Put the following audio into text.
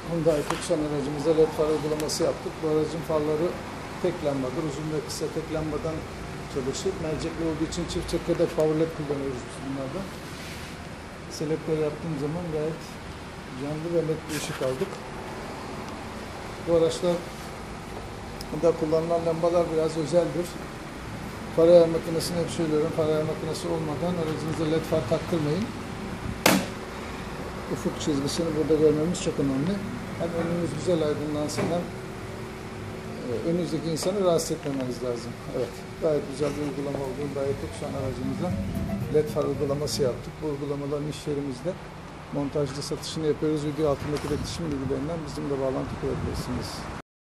Hyundai Tucson aracımıza led far uygulaması yaptık. Bu aracın farları tek lambadır. Uzun ve kısa tek lambadan çalışır. Mercekli olduğu için çift çekerde power led kullanıyoruz biz bunlardan. Selektör yaptığım zaman gayet canlı ve net bir ışık aldık. Bu araçlarda kullanılan lambalar biraz özeldir. Far ayar makinesini hep söylüyorum. Far ayar makinesi olmadan aracınıza led far taktırmayın. Ufuk çizgisini burada görmemiz çok önemli. Hem önünüz güzel aydınlansın hem önünüzdeki insanı rahatsız etmemeniz lazım. Evet, gayet güzel bir uygulama oldu. Hyundai Tucson aracımızda led far uygulaması yaptık. Bu uygulamaların iş yerimizde montajlı satışını yapıyoruz. Video altındaki iletişim bilgilerinden bizimle bağlantı kurabilirsiniz.